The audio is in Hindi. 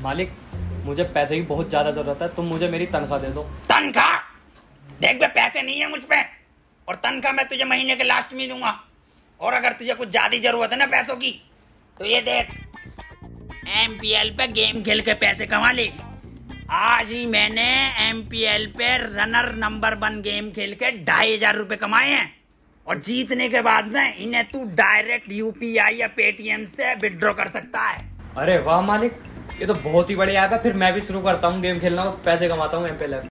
मालिक, मुझे पैसे की बहुत ज्यादा जरूरत है, तुम मुझे मेरी तनख्वाह दे दो। तनख्वाह? देख बे, पैसे नहीं है मुझ पे, और तनख्वाह मैं तुझे महीने के लास्ट में दूंगा। और अगर तुझे कुछ ज्यादा जरूरत है ना पैसों की, तो ये देख, MPL पे गेम खेल के पैसे कमा ले। आज ही मैंने MPL पे रनर नंबर 1 गेम खेल के 2500 रुपए कमाए हैं, और जीतने के बाद ना इन्हें तू डायरेक्ट UPI या पेटीएम से विड्रॉ कर सकता है। अरे वाह मालिक, ये तो बहुत ही बढ़िया ऐप है। फिर मैं भी शुरू करता हूँ गेम खेलना और पैसे कमाता हूँ MPL ऐप